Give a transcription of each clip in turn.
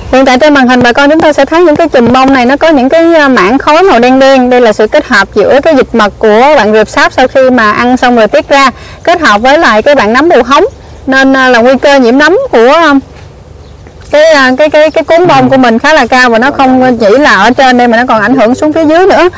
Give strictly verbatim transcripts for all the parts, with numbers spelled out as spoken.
Hiện tại trên màn hình bà con chúng ta sẽ thấy những cái chùm bông này nó có những cái mảng khối màu đen đen. Đây là sự kết hợp giữa cái dịch mật của bạn rệp sáp sau khi mà ăn xong rồi tiết ra, kết hợp với lại cái bạn nấm bù hóng, nên là nguy cơ nhiễm nấm của cái cái cái cái cuốn bông của mình khá là cao, và nó không chỉ là ở trên đây mà nó còn ảnh hưởng xuống phía dưới nữa.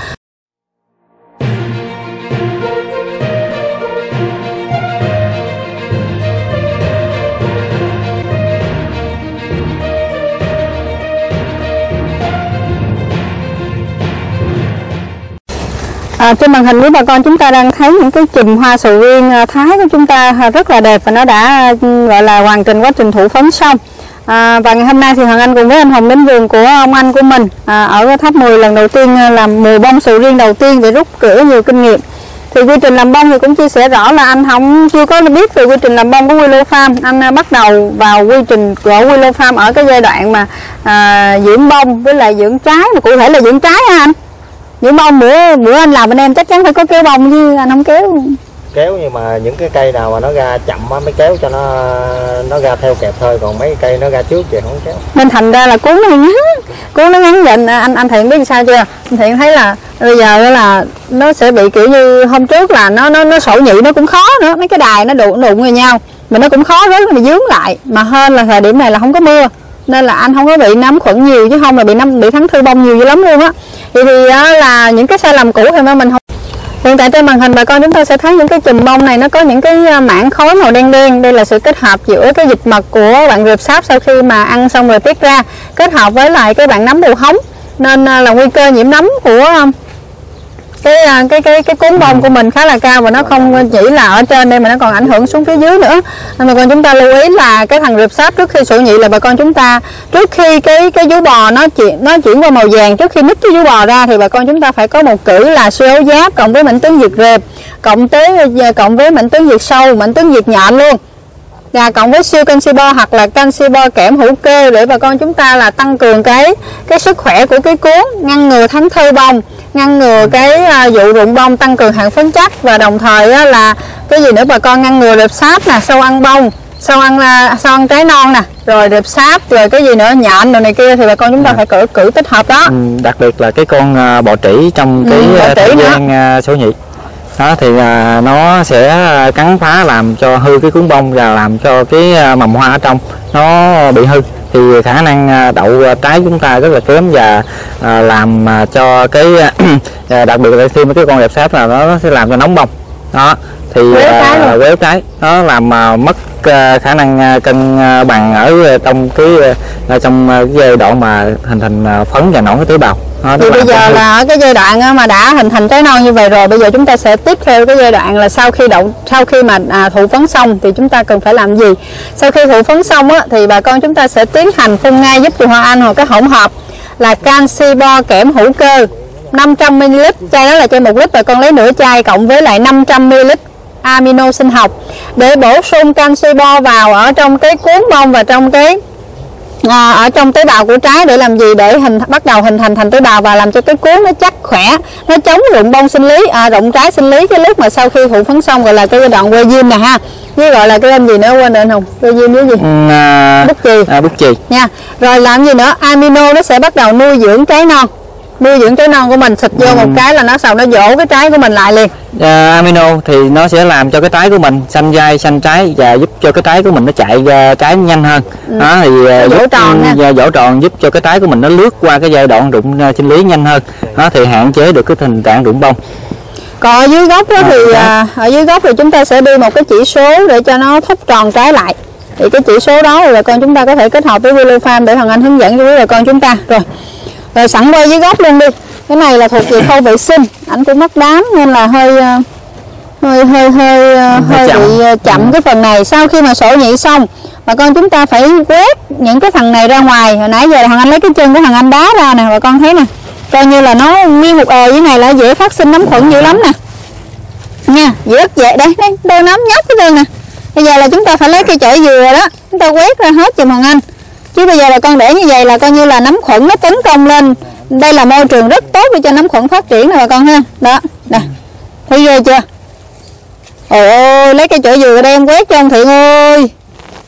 À, trên màn hình của bà con chúng ta đang thấy những cái chùm hoa sầu riêng Thái của chúng ta rất là đẹp, và nó đã gọi là hoàn thành quá trình thụ phấn xong. À, và ngày hôm nay thì Hoàng Anh cùng với anh Hùng đến vườn của ông anh của mình à, ở Tháp Mười lần đầu tiên làm mùa bông sầu riêng đầu tiên để rút rửa nhiều kinh nghiệm. Thì quy trình làm bông thì cũng chia sẻ rõ là anh không chưa có biết về quy trình làm bông của Willow Farm. Anh bắt đầu vào quy trình của Willow Farm ở cái giai đoạn mà à, dưỡng bông với lại dưỡng trái, mà cụ thể là dưỡng trái hả anh? Dưỡng bông bữa bữa anh làm bên em chắc chắn phải có kéo bông chứ anh không kéo. Kéo, nhưng mà những cái cây nào mà nó ra chậm á mới kéo cho nó nó ra theo kẹp thôi, còn mấy cây nó ra trước thì không kéo. Nên thành ra là cuốn nó ngắn, cuốn nó ngắn dần. Anh anh Thiện biết sao chưa? Anh Thiện thấy là bây giờ là nó sẽ bị kiểu như hôm trước là nó nó nó sổ nhị nó cũng khó nữa, mấy cái đài nó đụng đụng vào nhau mà nó cũng khó rất là dướng lại, mà hơn là thời điểm này là không có mưa nên là anh không có bị nấm khuẩn nhiều, chứ không là bị nấm bị thắng thư bông nhiều dữ lắm luôn á. Thì thì là những cái sai lầm cũ thì mà mình không. Hiện tại trên màn hình bà con chúng ta sẽ thấy những cái chùm bông này nó có những cái mảng khối màu đen đen. Đây là sự kết hợp giữa cái dịch mật của bạn rệp sáp sau khi mà ăn xong rồi tiết ra, kết hợp với lại cái bạn nấm bù hóng, nên là nguy cơ nhiễm nấm của cái cái cái cái cuốn bông của mình khá là cao, và nó không chỉ là ở trên đây mà nó còn ảnh hưởng xuống phía dưới nữa. Nên bà con chúng ta lưu ý là cái thằng rệp sáp trước khi sổ nhị là bà con chúng ta, trước khi cái cái vú bò nó chuyển nó chuyển qua màu vàng, trước khi nứt cái vú bò ra thì bà con chúng ta phải có một cử là siêu ấu giáp cộng với mệnh tướng diệt rệp, cộng tới cộng với mệnh tướng diệt sâu, mệnh tướng diệt nhện luôn. Và cộng với siêu canxi bo hoặc là canxi bo kẽm hữu cơ để bà con chúng ta là tăng cường cái cái sức khỏe của cái cuốn, ngăn ngừa thắng thư bông, ngăn ngừa cái uh, vụ rụng bông, tăng cường hạn phấn chắc, và đồng thời uh, là cái gì nữa bà con, ngăn ngừa rệp sáp nè, sâu ăn bông, sâu ăn uh, sâu ăn trái non nè, rồi rệp sáp, rồi cái gì nữa nhện rồi này kia thì bà con chúng ta à. phải cử cử tích hợp đó. Ừ, đặc biệt là cái con uh, bọ trĩ trong cái ừ, thời gian uh, sổ nhị đó thì uh, nó sẽ cắn phá làm cho hư cái cuốn bông và làm cho cái uh, mầm hoa ở trong nó bị hư, thì khả năng đậu trái chúng ta rất là kém, và à, làm à, cho cái à, đặc biệt là khi mấy cái con rệp sáp là nó sẽ làm cho nóng bông đó, thì quéo trái nó làm à, mất à, khả năng à, cân à, bằng ở trong cái à, trong cái giai đoạn mà hình thành à, phấn và nổi cái tế bào. Đó, thì bây giờ là ở cái giai đoạn mà đã hình thành trái non như vậy rồi, bây giờ chúng ta sẽ tiếp theo cái giai đoạn là sau khi đậu sau khi mà à, thụ phấn xong thì chúng ta cần phải làm gì? Sau khi thụ phấn xong á, thì bà con chúng ta sẽ tiến hành phun ngay giúp cho Hoa Anh một cái hỗn hợp là canxi bo kẽm hữu cơ năm trăm mi li lít, chai đó là chai một lít, bà con lấy nửa chai cộng với lại năm trăm mi li lít amino sinh học để bổ sung canxi bo vào ở trong cái cuốn bông và trong cái À, ở trong tế bào của trái để làm gì? Để hình bắt đầu hình thành thành tế bào và làm cho cái cuốn nó chắc khỏe, nó chống rụng bông sinh lý, à, rụng trái sinh lý cái lúc mà sau khi thụ phấn xong, gọi là cái giai đoạn que diêm nè ha, với gọi là cái tên gì nữa quên rồi không? Que diêm với gì? À, bút chì. À, bút chì nha. Rồi làm gì nữa? Amino nó sẽ bắt đầu nuôi dưỡng trái non, nuôi dưỡng trái non của mình, xịt vô ừ. một cái là nó sau nó dỗ cái trái của mình lại liền. À, amino thì nó sẽ làm cho cái trái của mình xanh dai xanh trái và giúp cho cái trái của mình nó chạy uh, trái nhanh hơn. Ừ. Đó thì uh, dỗ tròn nha. Dỗ tròn giúp cho cái trái của mình nó lướt qua cái giai đoạn rụng uh, sinh lý nhanh hơn. Đó thì hạn chế được cái tình trạng rụng bông. Còn ở dưới gốc đó à, thì à, ở dưới gốc thì chúng ta sẽ đưa một cái chỉ số để cho nó thúc tròn trái lại. Thì cái chỉ số đó là con chúng ta có thể kết hợp với Willow Farm để Hoàng Anh hướng dẫn cho quý bà con chúng ta. Rồi. Rồi sẵn quay dưới gốc luôn đi. Cái này là thuộc về khâu vệ sinh, ảnh cũng mắc đám nên là hơi hơi hơi hơi hơi chậm. bị chậm ừ. cái phần này. Sau khi mà sổ nhị xong, bà con chúng ta phải quét những cái thằng này ra ngoài. Hồi nãy giờ Hoàng Anh lấy cái chân của Hoàng Anh đá ra nè, bà con thấy nè. Coi như là nó nguyên một ề dưới này là dễ phát sinh nấm khuẩn dữ lắm nè. Nha, rất dễ đây, đây, đơn nấm nhóc cái đơn nè. Bây giờ là chúng ta phải lấy cây chổi dừa đó, chúng ta quét ra hết giùm Hoàng Anh. Chứ bây giờ bà con để như vậy là coi như là nấm khuẩn nó tấn công lên. Đây là môi trường rất tốt để cho nấm khuẩn phát triển nè bà con ha. Đó, nè. Thấy ghê chưa? Ôi ôi, lấy cây chổi dừa ở đây em quét cho ông Thiện ơi.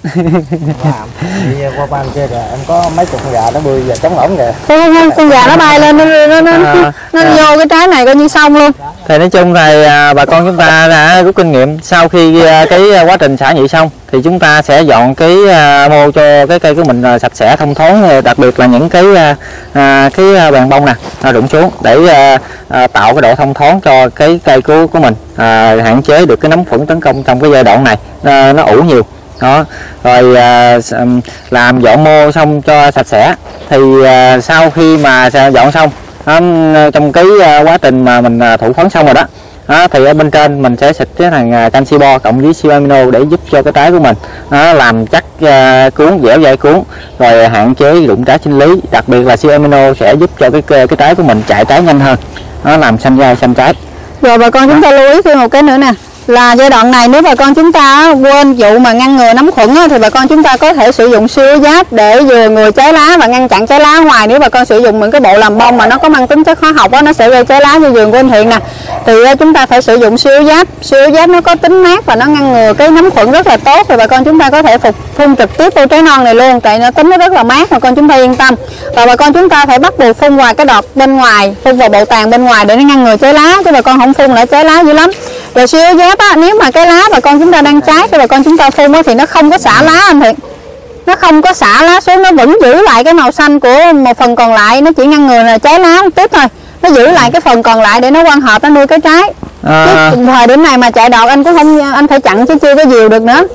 Đi qua ban kia kìa, em có mấy chục con gà nó bươi giờ trống ổng kìa. Không, không, con gà nó bay lên nó nó nó, À, nó à. vô cái trái này coi như xong luôn. Thì nói chung thì à, bà con chúng ta đã rút kinh nghiệm sau khi à, cái quá trình xả nhị xong thì chúng ta sẽ dọn cái à, mô cho cái cây của mình à, sạch sẽ thông thoáng, đặc biệt là những cái à, à, cái à, bàn bông nè à, rụng xuống để à, à, tạo cái độ thông thoáng cho cái cây của của mình, à, hạn chế được cái nấm khuẩn tấn công trong cái giai đoạn này à, nó ủ nhiều đó. Rồi à, làm dọn mô xong cho sạch sẽ thì à, sau khi mà dọn xong đó, trong cái quá trình mà mình thụ phấn xong rồi đó, đó thì ở bên trên mình sẽ xịt cái thằng canxi bo cộng với siêu amino để giúp cho cái trái của mình đó, làm chắc uh, cuốn dẻo dai cuốn, rồi hạn chế rụng trái sinh lý. Đặc biệt là siêu amino sẽ giúp cho cái cái trái của mình chạy trái nhanh hơn, nó làm xanh dai xanh trái. Rồi bà con chúng ta lưu ý thêm một cái nữa nè, là giai đoạn này nếu bà con chúng ta quên vụ mà ngăn ngừa nấm khuẩn á, thì bà con chúng ta có thể sử dụng siêu giáp để vừa ngừa trái lá và ngăn chặn trái lá ngoài. Nếu bà con sử dụng những cái bộ làm bông mà nó có mang tính chất hóa học á, nó sẽ gây trái lá như vườn của anh Thiện nè, thì chúng ta phải sử dụng siêu giáp. Siêu giáp nó có tính mát và nó ngăn ngừa cái nấm khuẩn rất là tốt, thì bà con chúng ta có thể phục phun trực tiếp vô trái non này luôn, tại nó tính nó rất là mát, bà con chúng ta yên tâm. Và bà con chúng ta phải bắt buộc phun ngoài cái đọt bên ngoài, phun vào bộ tàn bên ngoài để nó ngăn ngừa trái lá, chứ bà con không phun lại trái lá dữ lắm. Rồi siêu giáp á, nếu mà cái lá bà con chúng ta đang trái thì bà con chúng ta phun á, thì nó không có xả lá anh Thiện, nó không có xả lá xuống, nó vẫn giữ lại cái màu xanh của một phần còn lại, nó chỉ ngăn ngừa là trái lá một chút thôi, nó giữ lại cái phần còn lại để nó quang hợp nó nuôi cái trái. À. Chứ thời điểm này mà chạy đọt anh cũng không, anh phải chặn chứ chưa có diều được nữa.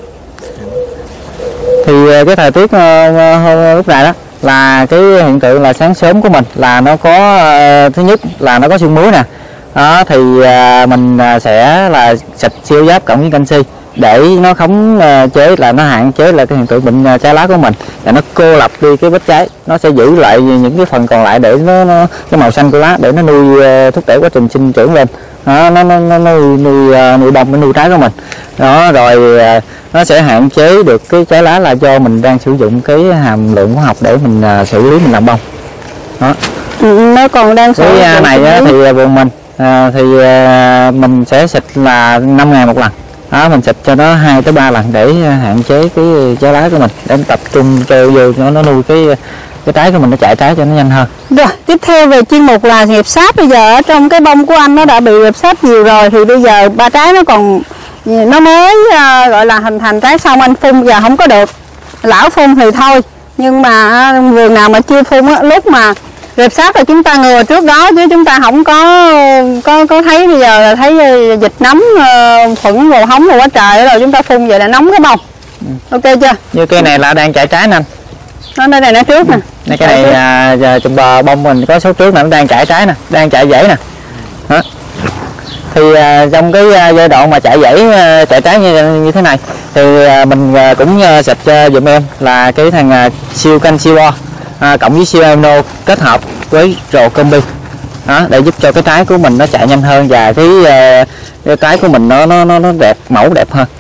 Thì cái thời tiết uh, lúc này đó là cái hiện tượng là sáng sớm của mình là nó có uh, thứ nhất là nó có sương muối nè. Đó thì à, mình à, sẽ là xịt siêu giáp cộng với canxi để nó khống à, chế là nó hạn chế lại cái hiện tượng bệnh à, trái lá của mình, và nó cô lập đi cái vết trái, nó sẽ giữ lại những cái phần còn lại để nó, nó cái màu xanh của lá để nó nuôi à, thúc đẩy quá trình sinh trưởng lên. Đó, nó nó nó nuôi nuôi à, nuôi bông nó nuôi trái của mình đó. Rồi à, nó sẽ hạn chế được cái trái lá là do mình đang sử dụng cái hàm lượng hóa học để mình à, xử lý mình làm bông đó. Ừ, nó còn đang sử cái à, này á, thì vườn mình À, thì à, mình sẽ xịt là năm ngày một lần đó, mình xịt cho nó hai tới ba lần để hạn chế cái trái lá của mình, để tập trung cho vô nó nó nuôi cái cái trái của mình, nó chạy trái cho nó nhanh hơn. Rồi tiếp theo về chuyên mục là rệp sáp. Bây giờ ở trong cái bông của anh nó đã bị rệp sáp nhiều rồi, thì bây giờ ba trái nó còn nó mới uh, gọi là hình thành trái xong anh phun giờ không có được, lão phun thì thôi, nhưng mà vườn nào mà chưa phun á, lúc mà rệp sáp là chúng ta ngừa trước đó, chứ chúng ta không có có có thấy bây giờ là thấy dịch nấm uh, khuẩn vào hóng rồi quá trời rồi chúng ta phun vậy là nóng cái bông. Ừ. Ok chưa? Như cây này là đang chạy trái nè, nó đây này nó trước nè. Ừ. Cái này à, giờ trong bờ bông mình có số trước nè, nó đang chạy trái nè, đang chạy rễ nè. Đó. Thì à, trong cái à, giai đoạn mà chạy rễ à, chạy trái như như thế này thì à, mình à, cũng à, xịt cho dùm em là cái thằng à, siêu canxi bo à, cộng với siêu amino kết hợp với rồ combi đó, để giúp cho cái trái của mình nó chạy nhanh hơn và cái, uh, cái trái của mình nó nó nó nó đẹp, mẫu đẹp hơn.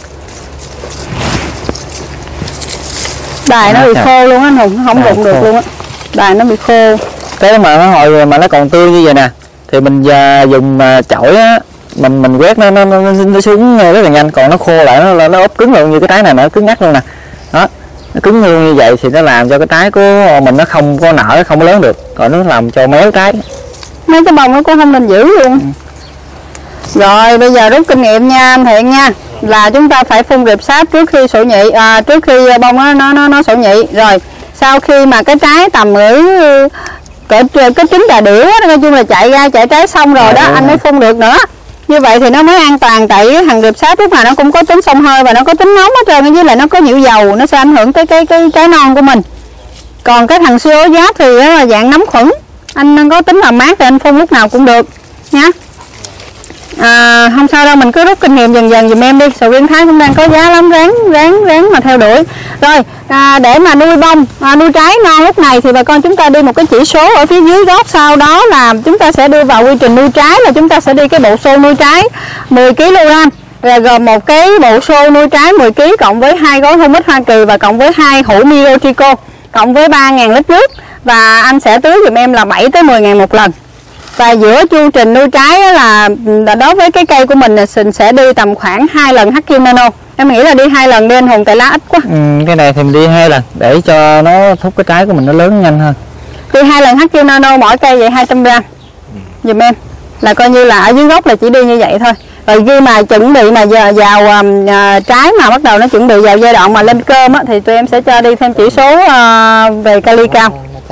Đài nó bị khô luôn á Hùng, không rụng được luôn á, đài nó bị khô. Cái mà nó hồi mà nó còn tươi như vậy nè thì mình uh, dùng uh, chổi á, mình mình quét nó nó, nó nó xuống rất là nhanh, còn nó khô lại nó nó ốp cứng luôn, như cái trái này nó cứng ngắt luôn nè đó. Nó cứng luôn như vậy thì nó làm cho cái trái của mình nó không có nở, không có lớn được, còn nó làm cho méo trái. Mấy cái bông nó cũng không nên giữ luôn. Ừ. Rồi bây giờ rút kinh nghiệm nha anh Thiện nha, là chúng ta phải phun rệp sáp trước khi sổ nhị, à, trước khi bông nó nó nó, nó sổ nhị. Rồi sau khi mà cái trái tầm ở cái cái trứng trà đĩa nói chung là chạy ra chạy trái xong rồi đó, đó anh mới phun được nữa. Như vậy thì nó mới an toàn, tại cái thằng rệp sáp lúc nào nó cũng có tính xông hơi và nó có tính nóng hết trơn, với lại nó có nhiều dầu, nó sẽ ảnh hưởng tới cái cái trái non của mình. Còn cái thằng siêu giáp thì nó là dạng nấm khuẩn, anh có tính làm mát thì anh phun lúc nào cũng được nhá. À, không sao đâu, mình cứ rút kinh nghiệm dần dần dùm em đi. Sầu riêng Thái cũng đang có giá lắm, ráng ráng ráng mà theo đuổi. Rồi à, để mà nuôi bông, à, nuôi trái non lúc này thì bà con chúng ta đi một cái chỉ số ở phía dưới góc, sau đó là chúng ta sẽ đưa vào quy trình nuôi trái, là chúng ta sẽ đi cái bộ xô nuôi trái mười ki lô gam, rồi gồm một cái bộ xô nuôi trái mười ki lô gam cộng với hai gói humic Hoa Kỳ và cộng với hai hũ Miotrico cộng với ba nghìn lít nước, và anh sẽ tưới dùm em là bảy tới mười ngàn một lần. Và giữa chu trình nuôi trái là đối với cái cây của mình mình sẽ đi tầm khoảng hai lần hát kim Nano Em nghĩ là đi hai lần đi anh Hùng, tại lá ít quá. Ừ, cái này thì mình đi hai lần để cho nó thúc cái trái của mình nó lớn nhanh hơn. Đi hai lần hát quy Nano mỗi cây vậy hai trăm gram giùm em, là coi như là ở dưới gốc là chỉ đi như vậy thôi. Rồi khi mà chuẩn bị mà vào, vào uh, trái mà bắt đầu nó chuẩn bị vào giai đoạn mà lên cơm á, thì tụi em sẽ cho đi thêm chỉ số uh, về kali cao.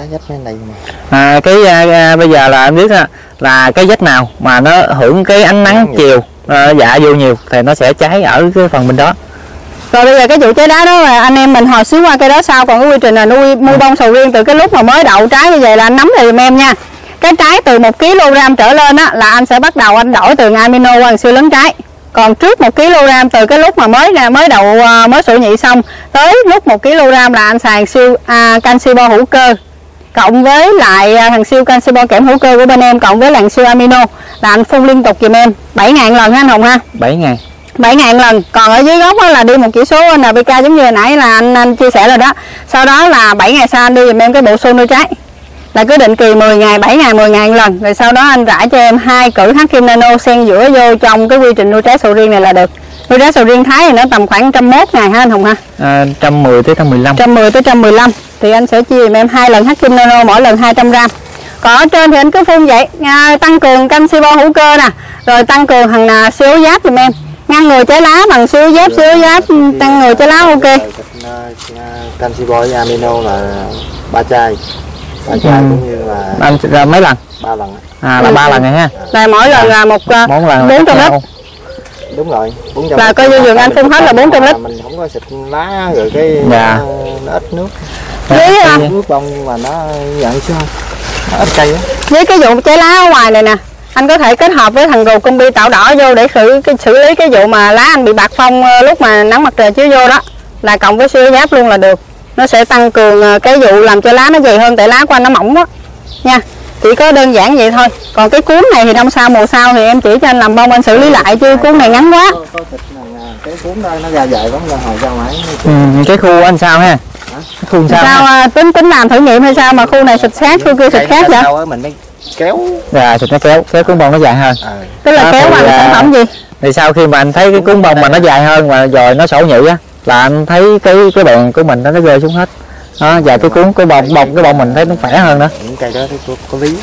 À, cái à, bây giờ là em biết là, là cái vết nào mà nó hưởng cái ánh nắng chiều à, dạ vô nhiều thì nó sẽ cháy ở cái phần bên đó. Rồi bây giờ cái vụ trái đá đó là anh em mình hồi xíu qua cây đó sau, còn cái quy trình là nuôi mua bông sầu riêng từ cái lúc mà mới đậu trái như vậy là anh nắm lại giùm em nha. Cái trái từ một ki lô gam trở lên á là anh sẽ bắt đầu anh đổi từ amino qua siêu lớn trái. Còn trước một ki lô gam từ cái lúc mà mới ra mới đậu mới sổ nhị xong tới lúc một ki lô gam là anh xài siêu à, canxi bo hữu cơ cộng với lại thằng siêu canxi bo kẽm hữu cơ của bên em cộng với làn siêu amino là anh phun liên tục giùm em bảy ngàn lần ha anh Hùng ha. bảy ngàn bảy ngàn lần. Còn ở dưới gốc là đi một chỉ số en pê ca giống như hồi nãy là anh, anh chia sẻ rồi đó. Sau đó là bảy ngày sau anh đi giùm em cái bộ xô nuôi trái. Là cứ định kỳ mười ngày, bảy ngày, mười ngày lần. Rồi sau đó anh rải cho em hai cử Hắc Kim Nano xen giữa vô trong cái quy trình nuôi trái sầu riêng này là được. Nuôi trái sầu riêng Thái thì nó tầm khoảng một trăm mốt ngày ha anh Hùng ha. À, một trăm mười tới một trăm mười lăm. một trăm mười tới một trăm mười lăm thì anh sẽ chia giùm em hai lần Hắc Kim Nano mỗi lần hai trăm gram. Còn ở trên thì anh cứ phun vậy, à, tăng cường canxi bo hữu cơ nè, rồi tăng cường thằng là siêu giáp giùm em. Ngăn ngừa trái lá bằng siêu giáp, siêu giáp tăng ngừa trái lá ok. Canxi bo với amino là ba chai. Ba chai Ừ. cũng như là Anh ra mấy lần? ba lần. À là ba lần này ha. Là mỗi lần là một Bốn lần bốn trăm lít. Đúng rồi, bốn trăm. Là coi như vườn anh phun hết là bốn trăm lít. Mình không có xịt lá rồi cái Dạ. nó, nó ít nước. Với à, Nước bông mà nó dạng sao? Nó ít cây á. với cái vụ trái lá ở ngoài này nè, anh có thể kết hợp với thằng gồ combi tạo đỏ vô để xử cái xử lý cái vụ mà lá anh bị bạc phong lúc mà nắng mặt trời chiếu vô đó, là cộng với siêu giáp luôn là được. Nó sẽ tăng cường cái vụ làm cho lá nó dày hơn, tại lá của anh nó mỏng quá nha. Chỉ có đơn giản vậy thôi. Còn cái cuốn này thì năm sau mùa sau thì em chỉ cho anh làm bông anh xử lý lại, chứ cuốn này ngắn quá. Có, có thịt này, cái cuốn đó nó ra dài lắm là hồi ra ngoài. Ừ, cái khu anh sao ha? Cái khu sao? Sao à, tính tính làm thử nghiệm hay sao mà khu này xịt khác, khu kia xịt khác vậy? Sau mình mới kéo. Dạ, xịt nó kéo, kéo cuốn bông nó dài hơn. À. Tức là Đó, kéo thì, bằng à, sản phẩm gì? Thì sau khi mà anh thấy cái cuốn bông mà nó dài hơn mà rồi nó sổ nhị á, là anh thấy cái cái đèn của mình nó nó rơi xuống hết. Đó, và cái cuốn cái bông bông cái bông mình thấy nó khỏe hơn nữa. Những cây đó thì có, có lý.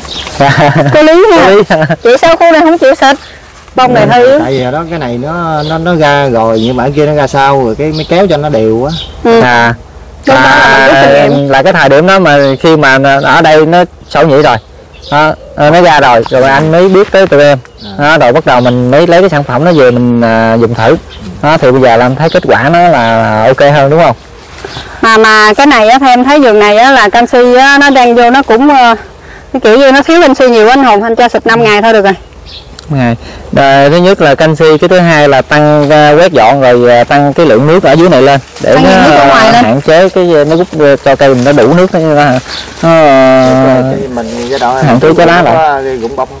Có lý ha. Có lý. Chị sao khu này không chịu xịt? Bông này hơi yếu. Tại vì đó cái này nó nó nó ra rồi, nhưng mà cái kia nó ra sau rồi cái mới kéo cho nó đều á. Ừ. À, Lúc đó là mình rút kinh nghiệm. là cái thời điểm đó mà khi mà ở đây nó sổ nhị rồi đó, nó ra rồi rồi anh mới biết tới tụi em đó, rồi bắt đầu mình mới lấy cái sản phẩm nó về mình à, dùng thử đó, thì bây giờ là anh thấy kết quả nó là ok hơn đúng không? Mà mà cái này á, theo em thấy vườn này á, là canxi á, nó đang vô nó cũng uh, cái kiểu như nó thiếu canxi nhiều anh Hùng, anh cho xịt năm ngày thôi được rồi. Ngày. Thứ nhất là canxi, cái thứ hai là tăng uh, quét dọn rồi uh, tăng cái lượng nước ở dưới này lên để Tăng nó nước ở ngoài uh, lên. hạn chế cái nó giúp cho cây mình nó đủ nước nó nó, nó Cái mình cái đó hạn chế trái lá lại. Rụng bông.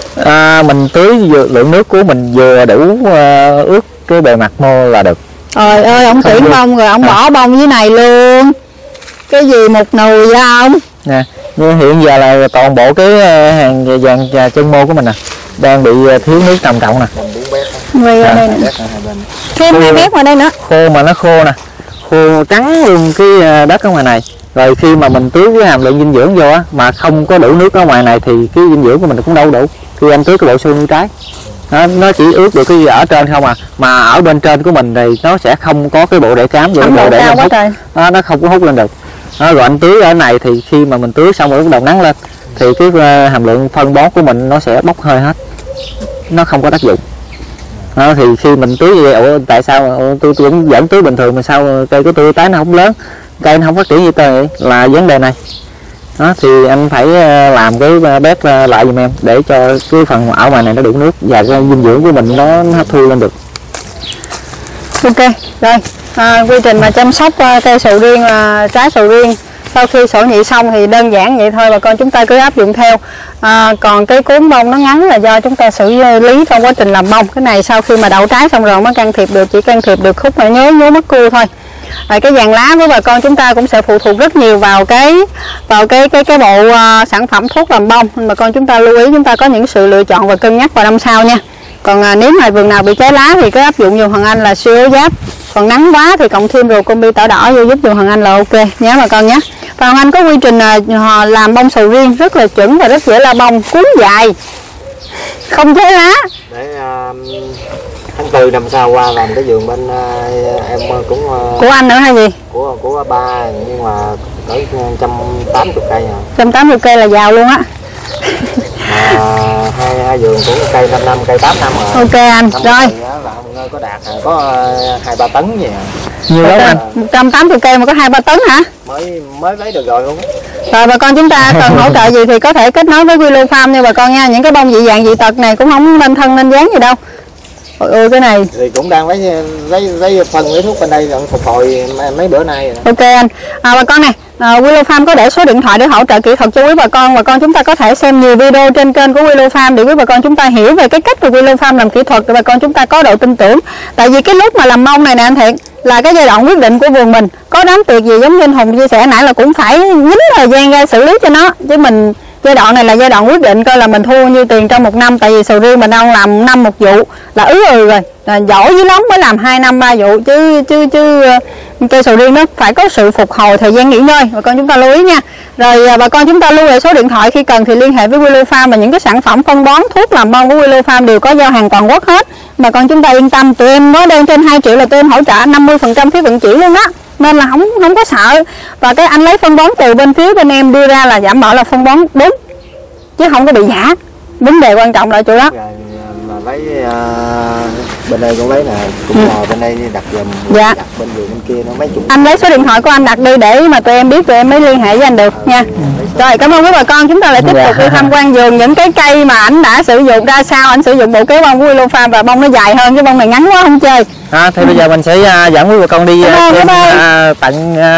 À, mình tưới vừa, lượng nước của mình vừa đủ uh, ướt cái bề mặt mô là được. Trời ơi, ông Không tuyển luôn. bông rồi ông À. bỏ bông dưới này luôn. Cái gì một nùi vậy ông? Nè, như hiện giờ là toàn bộ cái uh, hàng vàng và chân mô của mình nè đang bị uh, thiếu nước trầm trọng nè. Tầm bốn mét. Nguy ở À. đây nè. Mét hai bên. Thêm hai mét vào đây nữa. Khô mà nó khô nè, khô trắng luôn cái uh, đất ở ngoài này. Rồi khi mà mình tưới cái hàm lượng dinh dưỡng vô á mà không có đủ nước ở ngoài này thì cái dinh dưỡng của mình cũng đâu đủ. Khi anh tưới cái bộ xô nuôi trái nó, nó chỉ ướt được cái gì ở trên không à, mà ở bên trên của mình thì nó sẽ không có cái bộ rễ cám rồi Ông bộ độ rễ cao nó quá hút, trời. nó, nó không có hút lên được. Đó, rồi anh tưới ở này thì khi mà mình tưới xong rồi bắt đầu nắng lên thì cái uh, hàm lượng phân bón của mình nó sẽ bốc hơi hết, nó không có tác dụng. Đó, thì khi mình tưới như vậy, ủa, tại sao ủa, tôi, tôi vẫn vẫn tưới bình thường mà sao cây của tôi tái nó không lớn, cây nó không phát triển như tôi vậy, là vấn đề này. Đó, thì anh phải uh, làm cái bếp uh, lại giùm em để cho cái phần ở ngoài này nó đủ nước và cái dinh dưỡng của mình nó, nó hấp thu lên được. Ok, rồi à, quy trình mà chăm sóc uh, cây sầu riêng, uh, trái sầu riêng sau khi sổ nhị xong thì đơn giản vậy thôi, bà con chúng ta cứ áp dụng theo. À, còn cái cuốn bông nó ngắn là do chúng ta xử lý trong quá trình làm bông. Cái này sau khi mà đậu trái xong rồi mới can thiệp được, chỉ can thiệp được khúc mà nhớ nhớ mất cua thôi. À, cái vàng lá của bà con chúng ta cũng sẽ phụ thuộc rất nhiều vào cái vào cái cái cái bộ uh, sản phẩm thuốc làm bông. Bà con chúng ta lưu ý, chúng ta có những sự lựa chọn và cân nhắc vào năm sau nha. Còn à, nếu mà vườn nào bị trái lá thì cứ áp dụng nhiều Hoàng Anh là siêu giáp còn nắng quá thì cộng thêm rồi combi tỏi đỏ vô giúp cho Hoàng Anh là ok nhé bà con nhé. Và Hoàng Anh có quy trình à, làm bông sầu riêng rất là chuẩn và rất dễ la bông, cuốn dài, không thế lá. Để uh, tháng tư năm sau qua làm cái vườn bên uh, em cũng uh, của anh nữa hay gì? Của của ba, nhưng mà cỡ một trăm tám mươi cây à. một trăm tám mươi cây là giàu luôn á. À, hai, hai vườn cũng cây năm năm, cây tám năm rồi. Ok anh, năm rồi. Là có đạt có hai ba tấn gì à. Nhiều lắm anh. một trăm tám mươi cây mà có hai ba tấn hả? Mới mới lấy được rồi luôn. Rồi bà con chúng ta cần hỗ trợ gì thì có thể kết nối với Willow Farm nha bà con nha. Những cái bông dị dạng dị tật này cũng không nên thân nên dáng gì đâu. Ôi ôi cái này thì cũng đang lấy lấy lấy phân lấy thuốc bên đây rồi phục hồi mấy bữa nay rồi. Ok anh. À, bà con này, à, Willow Farm có để số điện thoại để hỗ trợ kỹ thuật cho quý bà con. Bà con chúng ta có thể xem nhiều video trên kênh của Willow Farm để quý bà con chúng ta hiểu về cái cách của Willow Farm làm kỹ thuật để bà con chúng ta có độ tin tưởng. Tại vì cái lúc mà làm mông này nè anh Thiện là cái giai đoạn quyết định của vườn mình. Có đám tiệc gì giống như anh Hùng chia sẻ nãy là cũng phải nhín thời gian ra xử lý cho nó, chứ mình giai đoạn này là giai đoạn quyết định coi là mình thu nhiêu tiền trong một năm. Tại vì sầu riêng mình đang làm năm một vụ là ứ ừ rồi, là giỏi dữ lắm mới làm hai năm ba vụ chứ chứ chứ cây sầu riêng nó phải có sự phục hồi, thời gian nghỉ ngơi. Bà con chúng ta lưu ý nha. Rồi bà con chúng ta lưu lại số điện thoại, khi cần thì liên hệ với Willow Farm, và những cái sản phẩm phân bón thuốc làm bông của Willow Farm đều có giao hàng toàn quốc hết. Bà con chúng ta yên tâm, tụi em có đơn trên hai triệu là tụi em hỗ trợ năm mươi phần trăm phí vận chuyển luôn đó, nên là không không có sợ. Và cái anh lấy phân bón từ bên phía bên em đưa ra là đảm bảo là phân bón đúng chứ không có bị giả. Vấn đề quan trọng là chỗ đó. Rồi mà lấy uh, bên đây cũng lấy nè, cũng Ừ. ngồi bên đây đặt giùm, Dạ. đặt bên vườn bên kia nó mấy chục. Anh lấy số điện thoại của anh đặt đi để mà tụi em biết tụi em mới liên hệ với anh được nha. Rồi cảm ơn quý bà con, chúng ta lại tiếp Dạ. tục đi tham quan vườn những cái cây mà ảnh đã sử dụng ra sao. Anh sử dụng bộ kế bông của Willow Farm và bông nó dài hơn, cái bông này ngắn quá không chơi. À, thì bây giờ mình sẽ uh, dẫn quý bà con đi uh, Cảm ơn, xem cảm ơn. uh, tận uh,